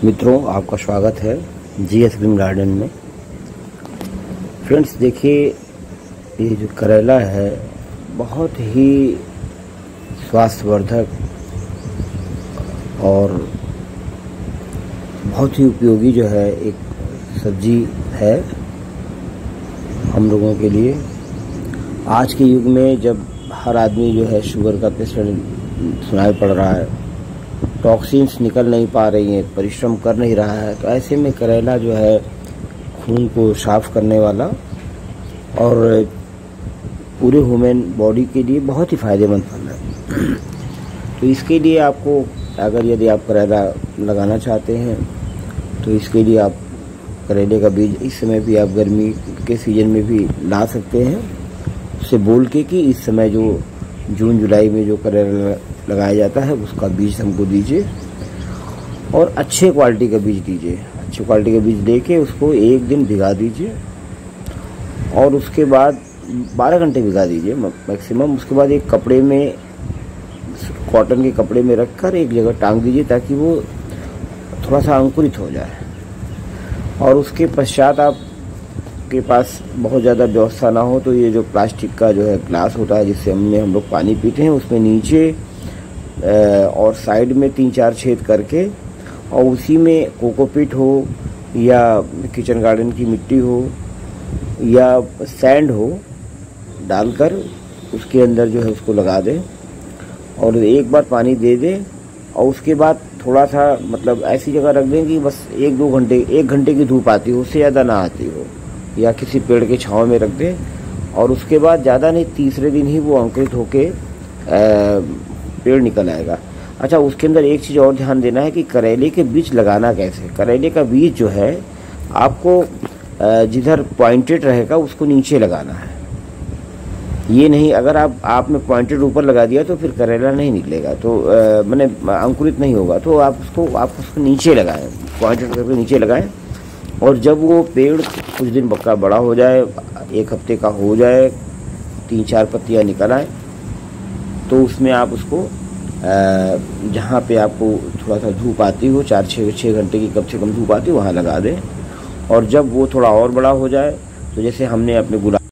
मित्रों, आपका स्वागत है जीएस ग्रीन गार्डन में। फ्रेंड्स, देखिए, ये जो करेला है बहुत ही स्वास्थ्यवर्धक और बहुत ही उपयोगी जो है एक सब्जी है हम लोगों के लिए। आज के युग में जब हर आदमी जो है शुगर का पेशेंट सुनाई पड़ रहा है, टॉक्सिन्स निकल नहीं पा रही हैं, परिश्रम कर नहीं रहा है, तो ऐसे में करेला जो है खून को साफ करने वाला और पूरे ह्यूमन बॉडी के लिए बहुत ही फायदेमंद फल है। तो इसके लिए आपको यदि आप करेला लगाना चाहते हैं तो इसके लिए आप करेले का बीज इस समय भी आप गर्मी के सीजन में भी ला सकते हैं, उससे बोल के कि इस समय जो जून जुलाई में जो करेला लगाया जाता है उसका बीज हमको दीजिए और अच्छे क्वालिटी का बीज दीजिए। अच्छे क्वालिटी का बीज लेके उसको एक दिन भिगा दीजिए और उसके बाद 12 घंटे भिगा दीजिए मैक्सिमम। उसके बाद एक कपड़े में, कॉटन के कपड़े में रखकर एक जगह टांग दीजिए ताकि वो थोड़ा सा अंकुरित हो जाए। और उसके पश्चात आपके पास बहुत ज़्यादा व्यवस्था ना हो तो ये जो प्लास्टिक का जो है ग्लास होता है जिससे हम लोग पानी पीते हैं, उसमें नीचे और साइड में 3-4 छेद करके और उसी में कोकोपीट हो या किचन गार्डन की मिट्टी हो या सैंड हो डालकर उसके अंदर जो है उसको लगा दें और एक बार पानी दे दें। और उसके बाद थोड़ा सा ऐसी जगह रख दें कि बस 1 घंटे की धूप आती हो, उससे ज़्यादा ना आती हो, या किसी पेड़ के छांव में रख दें। और उसके बाद ज़्यादा नहीं, तीसरे दिन ही वो अंकुरित होके पेड़ निकल आएगा। अच्छा, उसके अंदर एक चीज़ और ध्यान देना है कि करेले के बीज लगाना कैसे। करेले का बीज जो है आपको जिधर पॉइंटेड रहेगा उसको नीचे लगाना है। ये नहीं, अगर आपने पॉइंटेड ऊपर लगा दिया तो फिर करेला नहीं निकलेगा, तो मैंने अंकुरित नहीं होगा। तो आप उसको नीचे लगाएं, पॉइंटेड करके नीचे लगाएं। और जब वो पेड़ कुछ दिन पक्का बड़ा हो जाए, 1 हफ्ते का हो जाए, 3-4 पत्तियाँ निकल आए, तो उसमें आप उसको जहाँ पे आपको थोड़ा सा धूप आती हो, 4-6 घंटे की कम से कम धूप आती हो, वहाँ लगा दें। और जब वो थोड़ा और बड़ा हो जाए तो जैसे हमने अपने गुलाब